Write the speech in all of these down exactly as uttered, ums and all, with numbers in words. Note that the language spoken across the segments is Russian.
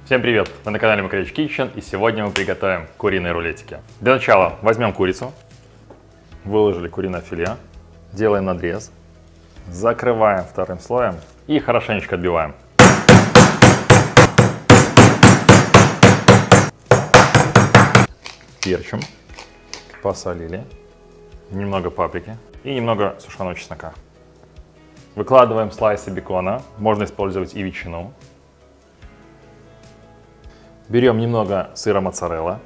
Всем привет! Вы на канале Макаревич Kitchen, и сегодня мы приготовим куриные рулетики. Для начала возьмем курицу, выложили куриное филе, делаем надрез, закрываем вторым слоем и хорошенечко отбиваем. Перчим, посолили, немного паприки и немного сушеного чеснока. Выкладываем слайсы бекона, можно использовать и ветчину. Берем немного сыра моцарелла.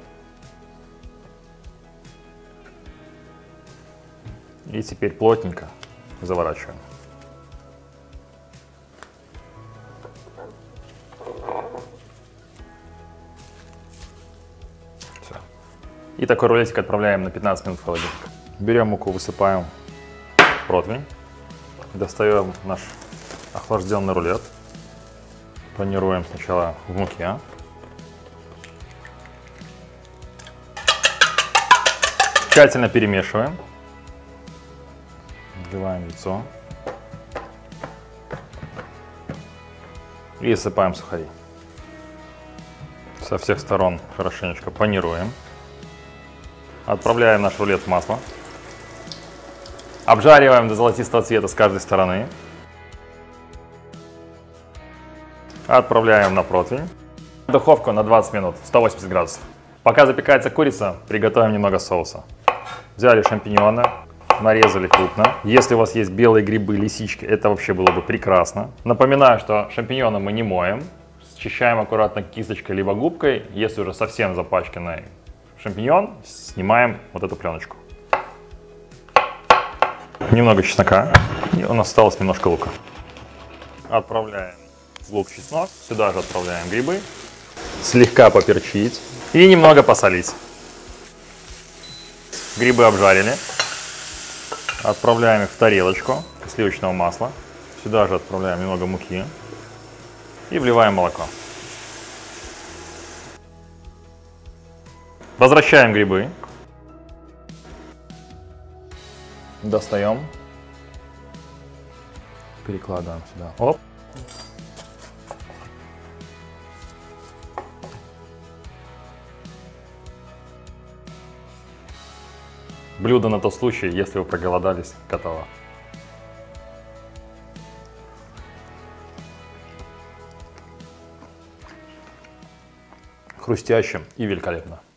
И теперь плотненько заворачиваем. Все. И такой рулетик отправляем на пятнадцать минут в холодильник. Берем муку, высыпаем в противень. Достаем наш охлажденный рулет. Панируем сначала в муке. Тщательно перемешиваем. Вливаем яйцо. И сыпаем сухари. Со всех сторон хорошенечко панируем. Отправляем наш рулет в масло. Обжариваем до золотистого цвета с каждой стороны. Отправляем на противень. Духовку на двадцать минут, сто восемьдесят градусов. Пока запекается курица, приготовим немного соуса. Взяли шампиньоны, нарезали крупно. Если у вас есть белые грибы, лисички, это вообще было бы прекрасно. Напоминаю, что шампиньоны мы не моем. Счищаем аккуратно кисточкой либо губкой. Если уже совсем запачканный шампиньон, снимаем вот эту пленочку. Немного чеснока. И у нас осталось немножко лука. Отправляем лук-чеснок. Сюда же отправляем грибы. Слегка поперчить. И немного посолить. Грибы обжарили. Отправляем их в тарелочку сливочного масла. Сюда же отправляем немного муки. И вливаем молоко. Возвращаем грибы. Достаем. Перекладываем сюда. Оп. Блюдо на тот случай, если вы проголодались, готово. Хрустяще и великолепно.